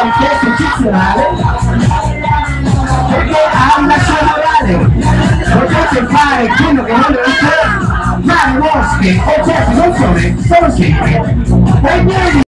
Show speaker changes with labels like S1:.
S1: un testo eccezionale perché ha una sua morale. Potete fare quello che vogliono fare, ma le mosche o certi non sono sempre.